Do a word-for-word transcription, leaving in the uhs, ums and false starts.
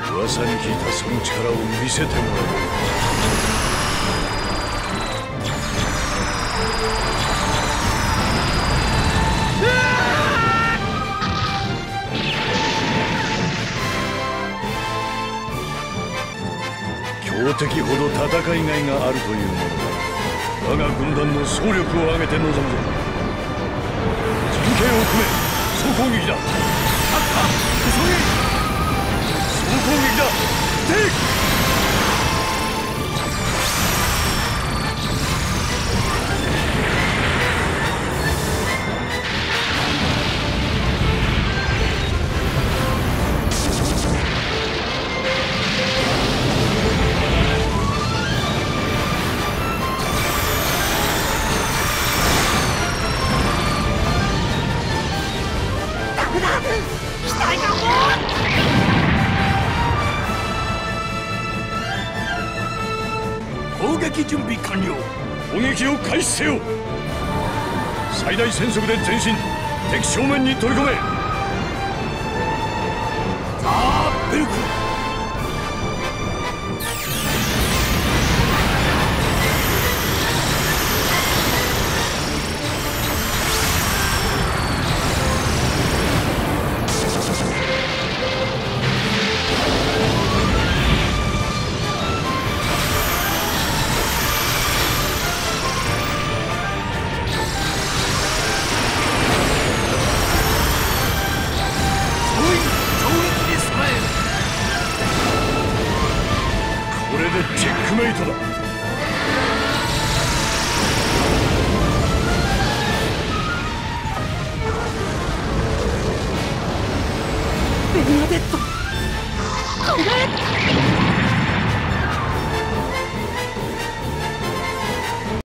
噂に聞いたその力を見せてもらおう。強敵ほど戦いがいがあるというものだ。我が軍団の総力を挙げて臨むぞ。陣形を組め、総攻撃だ。あった、急げ。総攻撃だ。撃て。 攻撃準備完了。 攻撃を開始せよ。最大戦速で前進。敵正面に取り込め。 ザーベルク。 チェックメイトだ。 ベルナデット、これ